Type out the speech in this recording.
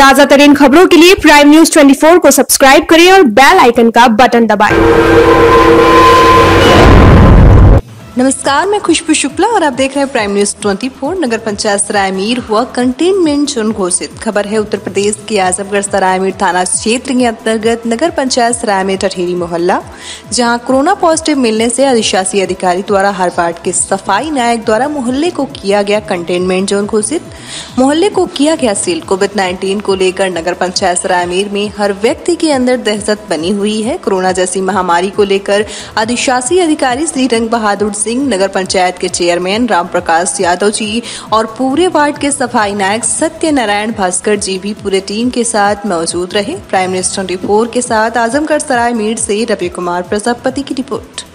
ताजा तरीन खबरों के लिए प्राइम न्यूज 24 को सब्सक्राइब करें और बेल आइकन का बटन दबाएं। नमस्कार, मैं खुशबू शुक्ला और आप देख रहे हैं प्राइम न्यूज 24। नगर पंचायत सराय मीर हुआ कंटेनमेंट जोन घोषित। खबर है उत्तर प्रदेश के आजमगढ़ सराय मीर थाना क्षेत्र के अंतर्गत नगर पंचायत सराय में टठेरी मोहल्ला, जहां कोरोना पॉजिटिव मिलने से अधिशासी अधिकारी द्वारा हर वार्ड के सफाई नायक द्वारा मोहल्ले को किया गया कंटेनमेंट जोन घोषित। मोहल्ले को किया गया सील। कोविड-19 को लेकर नगर पंचायत सराय मीर में हर व्यक्ति के अंदर दहशत बनी हुई है। कोरोना जैसी महामारी को लेकर अधिशासी अधिकारी श्री रंग बहादुर सिंह, नगर पंचायत के चेयरमैन राम प्रकाश यादव जी और पूरे वार्ड के सफाई नायक सत्यनारायण भास्कर जी भी पूरे टीम के साथ मौजूद रहे। प्राइम न्यूज 24 के साथ आजमगढ़ सराय मीर से रवि कुमार प्रजापति की रिपोर्ट।